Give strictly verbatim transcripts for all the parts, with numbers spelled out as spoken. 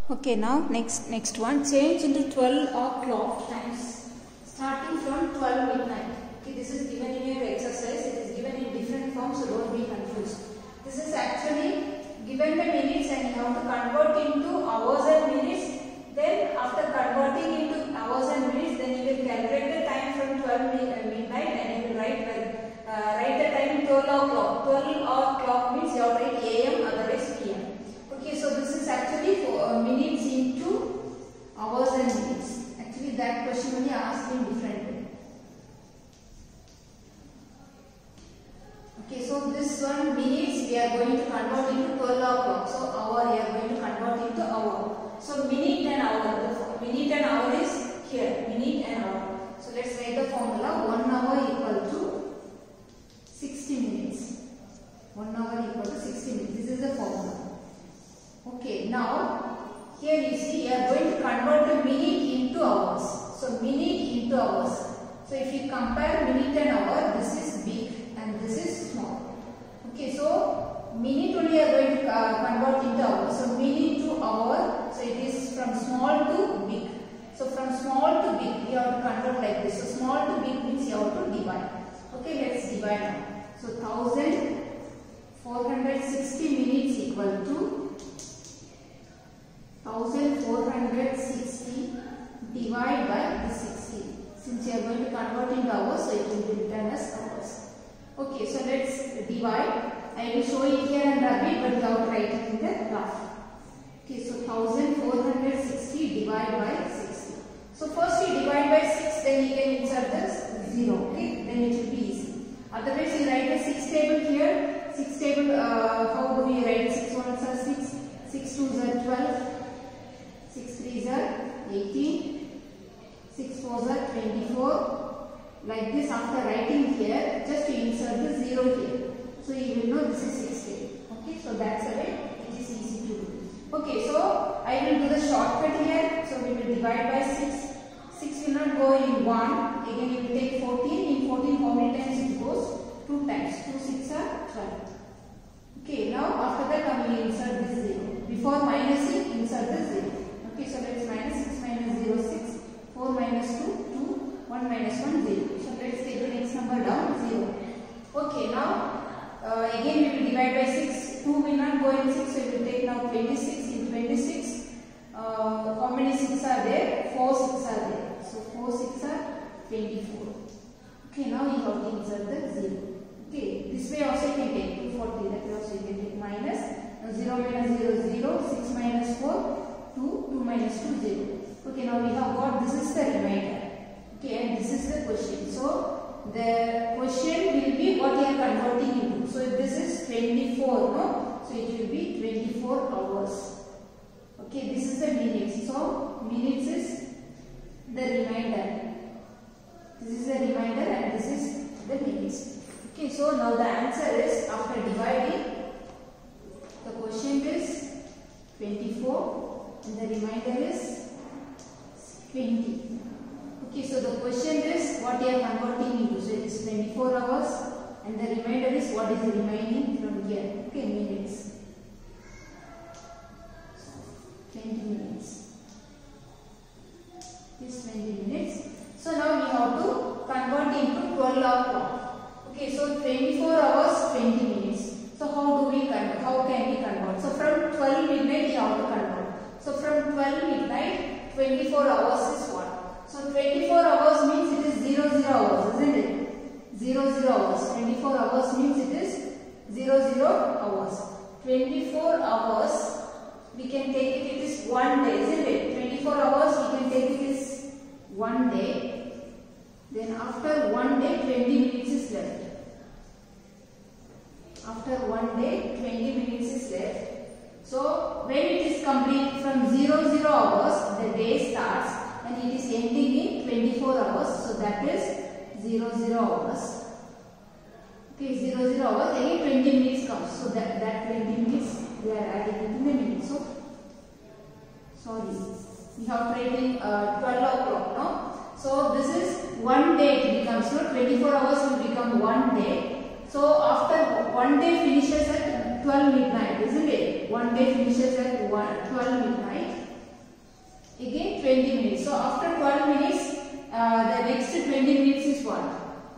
Okay, now next next one, change into twelve o'clock times starting from twelve midnight. Okay, this is given in your exercise. It is given in different forms, so don't be confused. This is actually given the minutes and you have to convert into hours and minutes. Then after converting into hours and minutes, then you will calculate the time from twelve midnight and you will write uh, write the time twelve o'clock. twelve o'clock means you have to write A M, otherwise P M. Okay, so this is actually for uh, minutes into hours and minutes. Actually, that question only asked in different way. Okay, so this one minutes we are going to convert into twelve o'clock. So hour we are going to convert into hour. So minute and hour. The minute and hour is here. Minute and hour. So let's write the formula. One hour equal to sixty minutes. One hour equal to sixty minutes. This is the formula. Okay, now here you see you are going to convert the minute into hours. So minute into hours. So if you compare minute and hour, this is big and this is small. Okay, so minute only you are going to uh, convert into hours. So minute to hour, so it is from small to big. So from small to big you have to convert like this. So small to big means you have to divide. Okay, let's divide now. So one thousand four hundred sixty minutes equal to one thousand four hundred sixty divided by the sixty. Since you are going to convert into hours, so it will be written as hours. Okay, so let's divide. I will show it here and rub it, but you have to write it in the graph. Okay, so one thousand four hundred sixty divided by sixty. So first you divide by six, then you can insert the zero. Okay, then it will be easy. Otherwise, you write the six table here. six table, uh, how do we write? six ones are six, six twos are twelve. six threes are eighteen, six fours are twenty-four. Like this, after writing here, just you insert the zero here. So you will know this is sixty. Okay, so that's the way it is easy to do. Okay, so I will do the shortcut here. So we will divide by six. six will not go in one. Again, you will take fourteen. In fourteen, how many times it goes? two times. two six are twelve. Okay, now after that, I will insert this zero. Before minusing, insert the zero. Okay, so let's minus six minus zero, six, four minus two, two, one minus one, zero. So let's take the next number down, zero. Okay, now uh, again we will divide by six. two will not go in six, so we will take now twenty-six. In twenty-six, uh, how many six are there? four six are there. So four six are twenty-four. Okay, now you have to insert the zero. Okay, this way also you can take two forty, that way also you can take minus. Now zero minus zero, zero, six minus four, two, two minus two, zero. Okay, now we have got, this is the remainder. Okay, and this is the question. So the question will be what you are converting into. So if this is twenty-four, no? So it will be twenty-four hours. Okay, this is the minutes. So minutes is the remainder. This is the remainder and this is the minutes. Okay, so now the answer is, after dividing, the quotient is twenty-four and the remainder is twenty. Okay, so the question is what you are converting into. So it is twenty-four hours and the remainder is what is the remaining from here. Okay, minutes. twenty minutes. This twenty minutes. So now we have to convert into twelve o'clock. Okay, so twenty-four hours, twenty minutes. So how do we convert? How can we convert? So from twelve midnight you have to convert. So from twelve midnight, twenty-four hours is what? So twenty-four hours means it is zero zero hours, isn't it? zero zero hours. twenty-four hours means it is zero zero hours. twenty-four hours, we can take it, it is one day, isn't it? twenty-four hours, we can take it as one day. Then after one day, twenty minutes is left. After one day, twenty minutes is left. So when it is complete from zero zero hours, the day starts and it is ending in twenty-four hours. So that is zero zero hours. Okay, zero zero hours, again twenty minutes comes. So that, that twenty minutes we are adding it in the minutes. So sorry, we have tried in uh, twelve o'clock now. So this is one day it becomes, no? twenty-four hours will become one day. So after one day finishes at twelve midnight, isn't it? One day finishes at twelve midnight. twenty minutes. So after twelve minutes, uh, the next twenty minutes is what?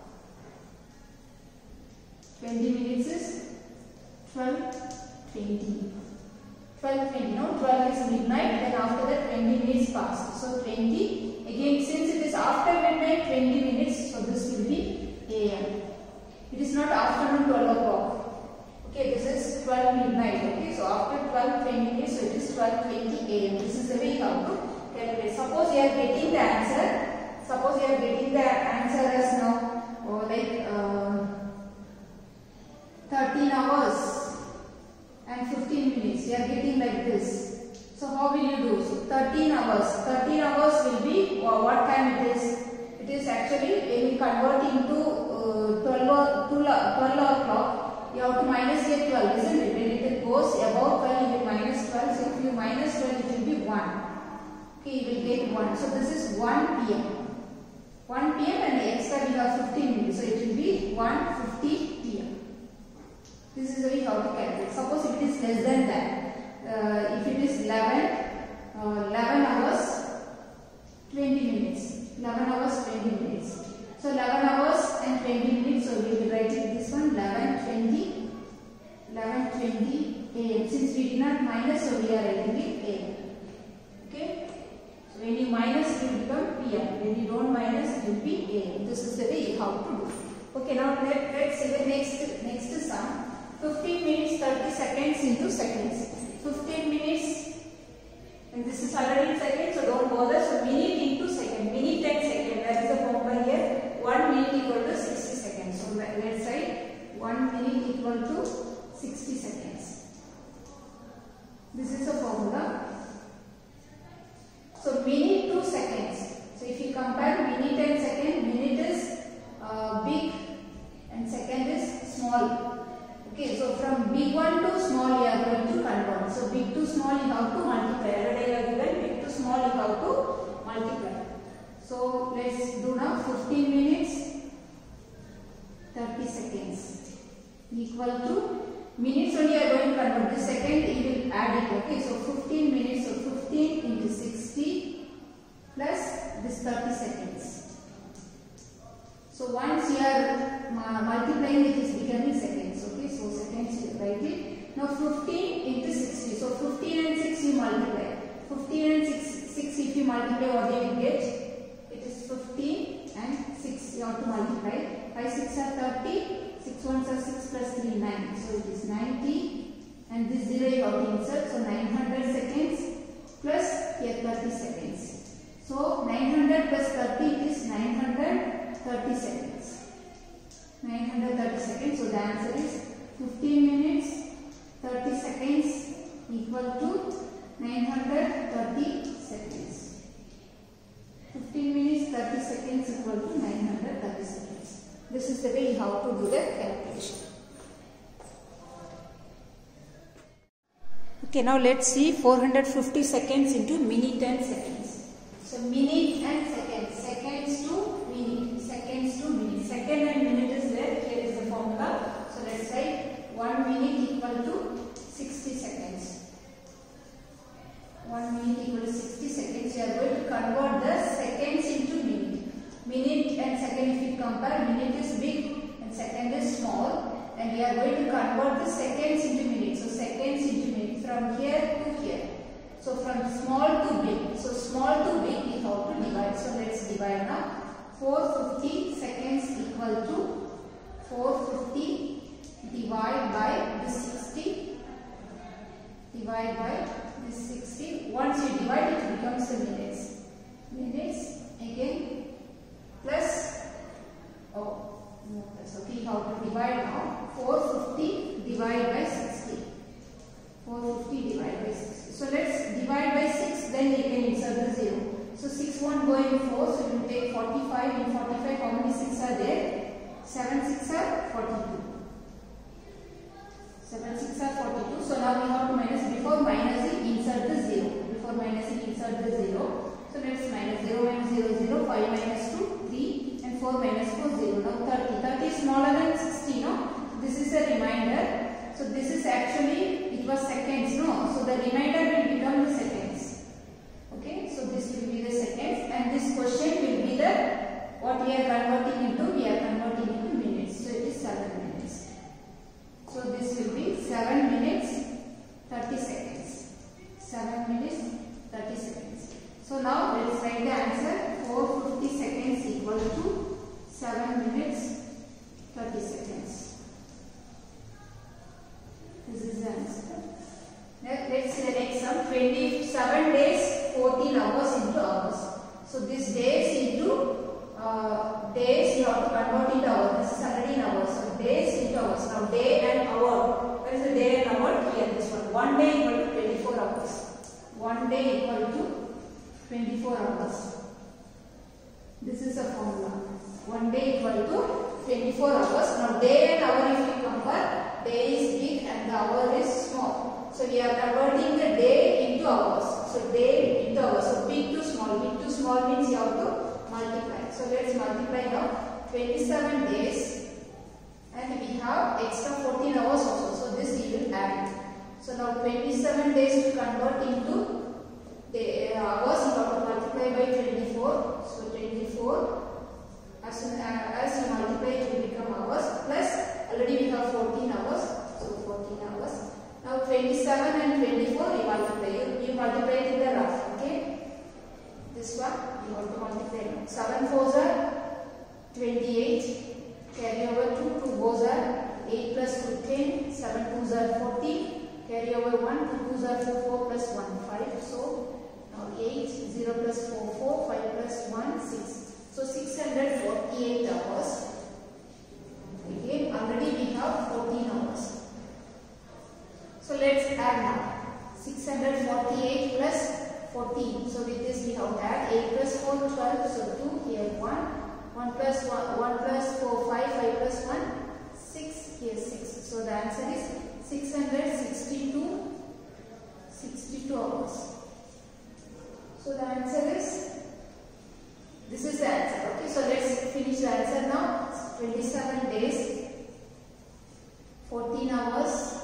twenty minutes is twelve twenty. twelve twenty, no? twelve is midnight, then after that twenty minutes passed. So twenty, again since it is after midnight, twenty minutes, so this will be A M. It is not afternoon twelve o'clock. Okay, this is twelve midnight. Okay, so after twelve twenty minutes, so it is twelve twenty A M. This is the way how to calculate. Suppose you are getting the answer. Suppose you are getting the answer as now, or like uh, thirteen hours and fifteen minutes. You are getting like this. So how will you do? So thirteen hours. thirteen hours will be uh, what time it is? It is actually when we convert into uh, twelve o'clock. You have to minus here twelve, isn't it? When it goes above twelve, you will minus twelve. So if you minus twelve, it will be one. Okay, you will get one. So this is one P M one P M and extra we have fifteen minutes. So it will be one fifty P M This is the way how to calculate. Suppose if it is less than that, uh, if it is eleven, uh, eleven hours, twenty minutes. eleven hours, twenty minutes. So eleven hours and twenty minutes. So we will write it this one eleven twenty A M. Since we did not minus, so we are writing it A M. Okay. So when you minus, it will become P M. When you don't minus, it will be A M. This is the way how to do. Okay. Now let let's see the next next sum. fifteen minutes thirty seconds into seconds. fifteen minutes, and this is already in seconds, so don't bother. So minute into second. Minute and second. That is the formula here. one minute equal to sixty seconds. So let's write one minute equal to sixty seconds. This is the formula. So minute to seconds. So if you compare minute and second, minute is uh, big and second is small. Okay, so from big one to small you are going to convert. So big to small you have to multiply. Already I have given big to small you have to multiply. So let's do now fifteen minutes thirty seconds equal to minutes only I am going to convert. The second you will add it. Okay, so fifteen minutes, so fifteen into sixty plus this thirty seconds. So once you are multiplying, it is becoming seconds. Okay, so seconds you write it. Now fifteen into sixty. So fifteen and six you multiply. fifteen and six, six if you multiply, what you will get? It is fifteen and six you have to multiply. five six are thirty. six ones are six plus three, nine. So it is ninety. And this zero you have to insert. So nine hundred seconds plus here thirty seconds. So nine hundred plus thirty is nine hundred thirty seconds. nine hundred thirty seconds. So the answer is fifteen minutes thirty seconds equal to nine hundred thirty seconds. fifteen minutes thirty seconds equal to nine hundred thirty seconds. This is the way how to do the calculation. Okay, now let's see four hundred fifty seconds into minute and seconds. So minute and seconds. Seconds to minute. Seconds to minute. Second and minute is there. Here is the formula. So let's write one minute equal to sixty seconds. one minute equal to sixty seconds. You are going to convert the seconds into minute. Minute and second if you compare, minute is big and second is small. And we are going to convert the seconds into minutes. So seconds into minutes from here to here. So from small to big. So small to big we have to divide. So let's divide now. four hundred fifty seconds equal to four hundred fifty divide by this sixty. Divide by this sixty. Once you divide it becomes the minutes. Minutes again plus oh no plus okay how to divide now. four hundred fifty divided by sixty. four hundred fifty divided by sixty. So let's divide by six, then you can insert the zero. So six won't go in four, so you will take forty-five. In forty-five, how many six are there? seven six are forty-two. seven six are forty-two. So now we have to minus. Before minusing, insert the zero. Before minusing, insert the zero. So let's minus zero minus zero, zero. five minus two, three. And four minus four, zero. Now thirty. thirty is smaller than sixty, no? This is a reminder. So this is actually, it was seconds, no? So the remainder will become the seconds. Okay, so this will be the is the day and hour? Here, this one. One day equal to twenty-four hours. One day equal to twenty-four hours. This is a formula. One day equal to twenty-four hours. Now, day and hour if you compare, day is big and the hour is small. So, we are converting the day into hours. So, day into hours. So, big to small. Big to small means you have to multiply. So, let us multiply now. twenty-seven days and we have extra fourteen hours also. So, this we will add. So, now twenty-seven days to convert into the hours, you have to multiply by twenty-four. So, twenty-four. As, soon, uh, as you multiply, it will become hours. Plus, already we have fourteen hours. So, fourteen hours. Now, twenty-seven and twenty-four, you multiply. You, you multiply it in the rough. Okay. This one, you have to multiply. seven fours are twenty-eight. Carry over two. two fours are eight plus two, ten. seven twos are fourteen. Carry over one. two twos are four. four plus one, five. So, now eight. zero plus four, four. five plus one, six. So, six hundred forty-eight hours. Again, already we have fourteen hours. So, let us add now. six hundred forty-eight plus fourteen. So, with this we have to add eight plus four, twelve. So, two, here one. one plus one, one plus four, five. five plus one, six. Here six. So, the answer is six hundred sixty-two. sixty-two hours. So, the answer is, this is the answer. Okay, so let's finish the answer now. twenty-seven days, fourteen hours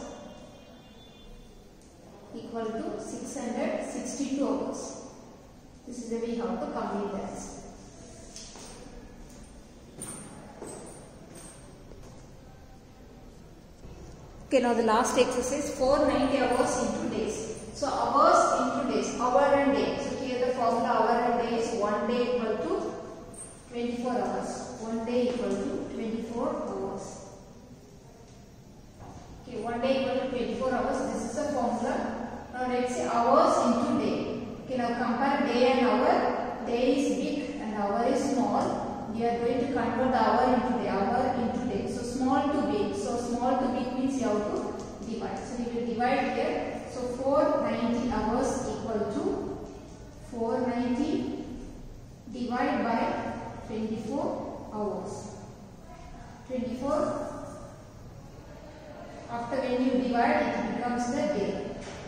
equal to six hundred sixty-two hours. This is the way how to complete the answer. Okay, now the last exercise, four hundred ninety hours into days. So, hours into days, hour and day. So, here the formula hour and day is one day equal to twenty-four hours. one day equal to twenty-four hours. Okay, one day equal to twenty-four hours. This is the formula. Now, let us say hours into day. Okay, now compare day and hour. Day is big and hour is small. We are going to convert the hour into day. Hour into day. So, small to big. So, small to big means you have to divide. So, we will divide here. So, four hundred ninety hours equal to four hundred ninety divided by twenty-four hours. twenty-four. After when you divide, it becomes the day.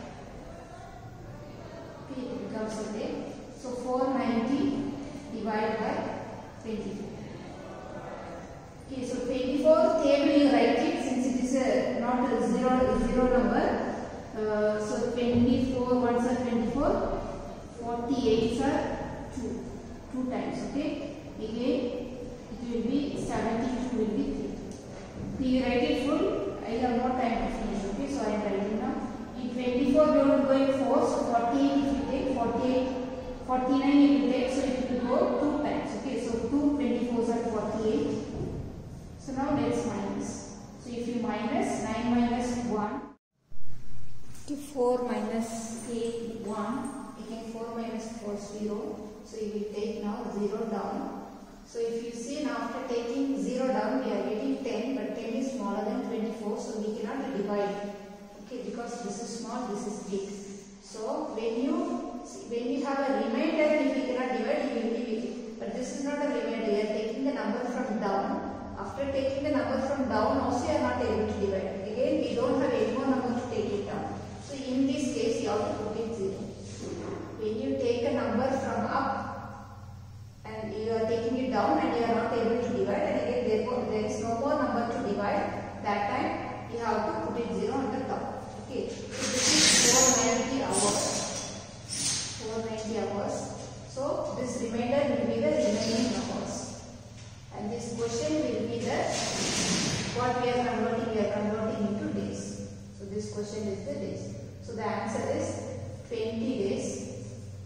Okay, it becomes a day. So, four hundred ninety divided by twenty-four. Okay, so twenty-four table you write it since it is a not a zero zero number. Uh, so twenty-four ones are twenty-four, forty-eight are two, two times. Okay, again it will be seventy-two will be three. Do you write it full? I have no time to finish. Okay, so I am writing now. In twenty-four we will go in four, so forty-eight if you take, forty-eight, forty-nine if you take, so it will go two times. Okay, so two twenty-fours are forty-eight. So now let us minus. So if you minus nine minus one. four minus eight, one. Again four minus four, zero. So you will take now zero down. So if you see now after taking zero down, we are getting ten, but ten is smaller than twenty-four, so we cannot divide. Okay, because this is small, this is big. So when you when you have a remainder, if you cannot divide, you will leave it. But this is not a remainder. You are taking the number from down. After taking the number from down, also you are not able to divide. Again, we don't have any more number to take it down. So in this case, you have to put it zero. When you take a number from up and you are taking it down and you are not able to divide, and again therefore there is no more number to divide, that time you have to put it zero on the top. Okay, so this is four hundred ninety hours. four hundred ninety hours. So this remainder will be the remaining hours. And this question will be the what we are converting, we are converting into days. So this question is the days. So the answer is twenty days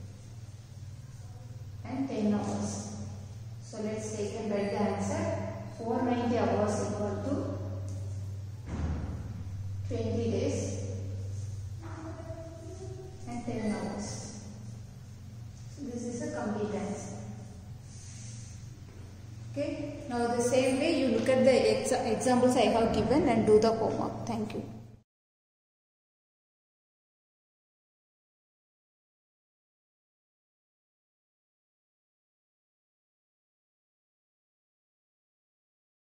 and ten hours. So let's take and write the answer. four hundred ninety hours equal to twenty days and ten hours. So this is a complete answer. Okay. Now the same way you look at the ex examples I have given and do the homework. Thank you.